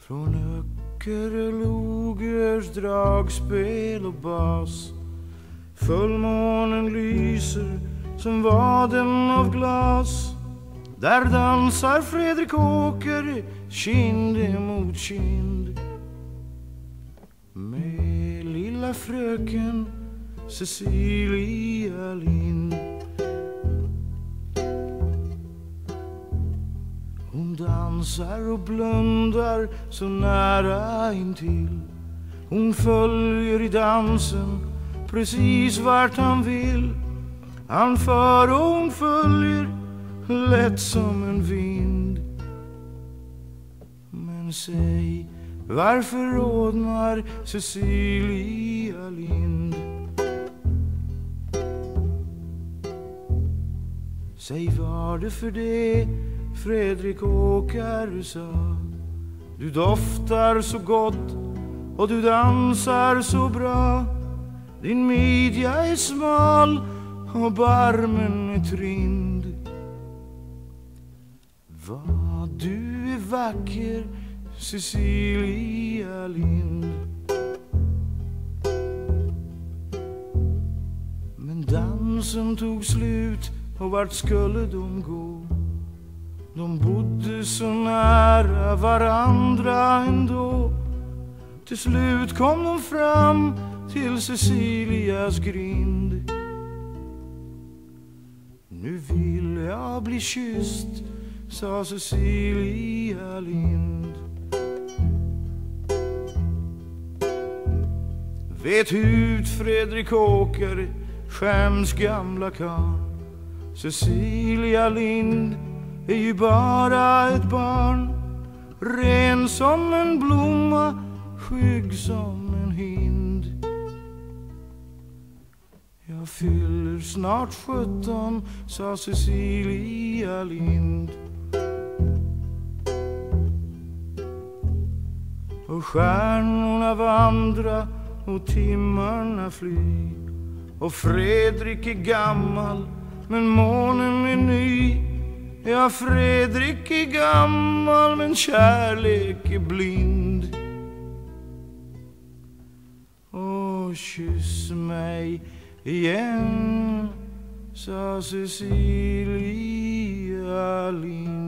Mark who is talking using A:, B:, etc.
A: Från Öckerlog görs dragspel och bas. Fullmånen lyser som vaden av glas. Där dansar Fredrik Åker kind emot kind med lilla fröken Cecilia Lind. Hon dansar och blundar så nära intill. Hon följer i dansen precis vart han vill. Han för och hon följer lätt som en vind. Men säg, varför rodnar Cecilia Lind? Säg, var det för det Fredrik Åker sa? Du doftar så gott och du dansar så bra. Din midja är smal och barmen är trind. Vad du är vacker, Cecilia Lind. Men dansen tog slut och vart skulle de gå? De bodde så nära varandra ändå. Till slut kom de fram till Cecilias grind. Nu vill jag bli kysst, sa Cecilia Lind. Vet ut Fredrik Åker, skäms gamla karl. Cecilia Lind är ju bara ett barn. Ren som en blomma, skygg som en hind. Jag fyller snart 17, sa Cecilia Lind. Och stjärnorna vandra och timmarna fly. Och Fredrik är gammal men månen är ny. Ja, Fredrik är gammal men kärlek är blind. Och kyss mig igen, sa Cecilia Lind.